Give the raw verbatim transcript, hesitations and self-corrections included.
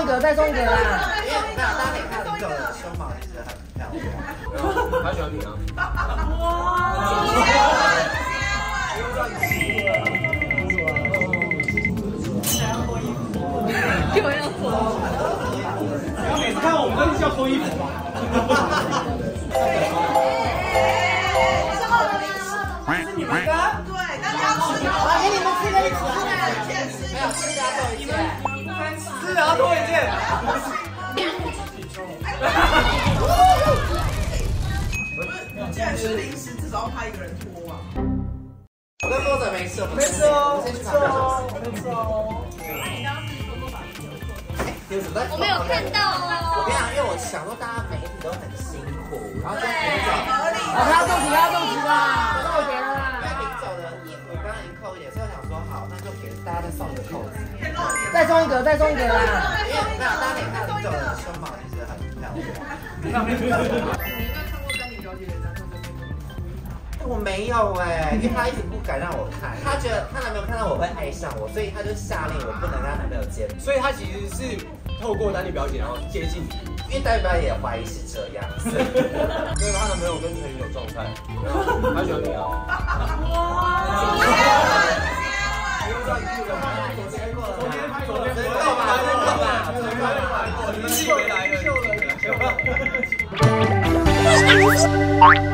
送一个，再送一个啦！ 因为没有，大家可以看到这个胸毛其实很漂亮。 他喜欢你啊！哇！不用乱吃了。 给我要脱。 不要每次看我们都是要脱衣服嘛。是你们的？对，大家要吃。 好，给你们吃，给你们吃。 没有，四家都一件。 是啊，脱一件。 既然是零食，至少要派一个人脱啊。 我跟波仔没事， 没事哦， 先去没事哦，没事哦。 我没有看到哦。 我跟你讲，因为我想说大家媒体都很辛苦，然后就临走， 我不要动词，不要动词啦，那我给了啦。 因为临走的衣服刚刚已经扣一点，所以我想说好，那就给大家再送一个扣子， 再送一个，再送一个啦。 因为没有大家可以看到临走的胸毛其实很漂亮。 你应该看过丹妮表姐的男朋友。 我没有哎，因为她一直不敢让我看，她觉得她男朋友看到我会爱上我，所以她就下令我不能跟她男朋友见面。 所以他其实是透过丹妮表姐，然后接近你， 因为代表也怀疑是这样子。 所以她男朋友跟陈宇有状态，他喜欢你啊。哇！不用乱吃了，昨天过了，昨天昨天过吧，昨天过吧，昨天过吧，你们气回来了，秀了，秀了。